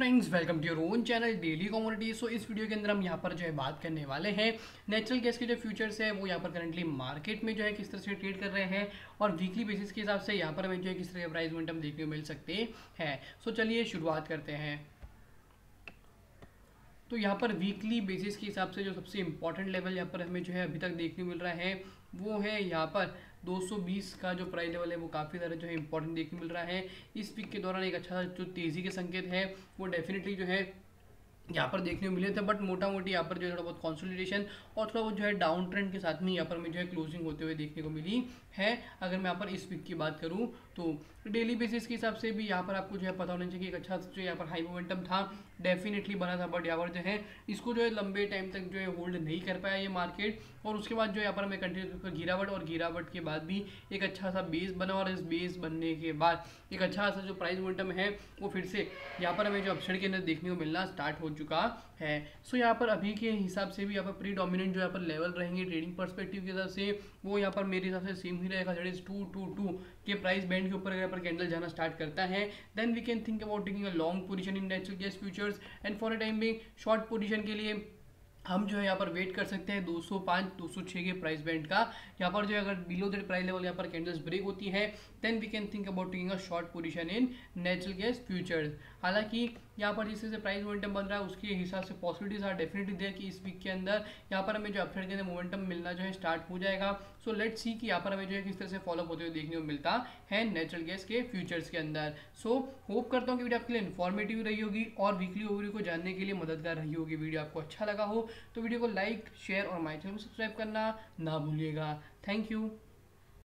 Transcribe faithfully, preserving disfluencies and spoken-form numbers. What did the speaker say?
Friends, welcome to your own channel daily commodity. So इस video के अंदर हम यहाँ पर जो है बात करने वाले हैं नेचुरल गैस के जो फ्यूचर्स है वो यहाँ पर करंटली मार्केट में जो है किस तरह से ट्रेड कर रहे हैं और वीकली बेसिस के हिसाब से यहाँ पर हमें जो है किस तरह के प्राइस मोमेंटम देखने को मिल सकते हैं। सो चलिए शुरुआत करते हैं। तो यहाँ पर वीकली बेसिस के हिसाब से जो सबसे इंपॉर्टेंट लेवल यहाँ पर हमें जो है अभी तक देखने को मिल रहा है वो है यहाँ पर दो सौ बीस का जो प्राइस लेवल है वो काफ़ी ज़्यादा जो है इंपॉर्टेंट देखने को मिल रहा है। इस वीक के दौरान एक अच्छा जो तेज़ी के संकेत है वो डेफिनेटली जो है यहाँ पर देखने को मिले थे, बट मोटा मोटी यहाँ पर जो है थोड़ा बहुत कंसोलिडेशन और थोड़ा बहुत जो है डाउन ट्रेंड के साथ में यहाँ पर हमें जो है क्लोजिंग होते हुए देखने को मिली है। अगर मैं यहाँ पर इस वीक की बात करूँ तो डेली बेसिस के हिसाब से भी यहाँ पर आपको जो है पता होना चाहिए कि एक अच्छा जो यहाँ पर हाई मोमेंटम था डेफिनेटली बना था, बट यहाँ पर जो है इसको जो है लंबे टाइम तक जो है होल्ड नहीं कर पाया ये मार्केट। और उसके बाद जो यहाँ पर हमें कंटिन्यू गिरावट और गिरावट के बाद भी एक अच्छा सा बेस बना और इस बेस बनने के बाद एक अच्छा सा जो प्राइस मोमेंटम है वो फिर से यहाँ पर हमें जो अपसाइड के अंदर देखने को मिलना स्टार्ट हो चुका है। सो यहाँ पर अभी के हिसाब से भी यहाँ पर प्री डोमिनेंट जो यहाँ पर लेवल रहेंगे ट्रेडिंग पर्सपेक्टिव के हिसाब से वो यहाँ पर मेरे हिसाब से सेम ही रहेगा। That is two two two के प्राइस बैंड के ऊपर अगर पर कैंडल जाना स्टार्ट करता है then we can think about taking a long position in natural gas futures and for a time being short position के लिए हम जो है यहाँ पर वेट कर सकते हैं दो सौ पाँच दो सौ छह के प्राइस बैंड का। यहाँ पर जो है अगर बिलो दैट प्राइस लेवल यहाँ पर कैंडल्स ब्रेक होती है then we can think about taking a short position in natural gas futures. हालांकि यहाँ पर जिस से प्राइस मोमेंटम बन रहा है उसके हिसाब से पॉसिबिलिटीज आर डेफिनेटली देयर कि इस वीक के अंदर यहाँ पर हमें जो अपसाइड के अंदर मोमेंटम मिलना जो है स्टार्ट हो जाएगा। सो लेट्स सी कि यहाँ पर हमें जो है किस तरह से फॉलोअप होते हुए देखने को मिलता है नेचुरल गैस के फ्यूचर्स के अंदर। सो होप करता हूँ कि वीडियो आपके लिए इन्फॉर्मेटिव रही होगी और वीकली ओवरव्यू को जानने के लिए मददगार रही होगी। वीडियो आपको अच्छा लगा हो तो वीडियो को लाइक शेयर और माय चैनल को सब्सक्राइब करना ना भूलिएगा। Thank you.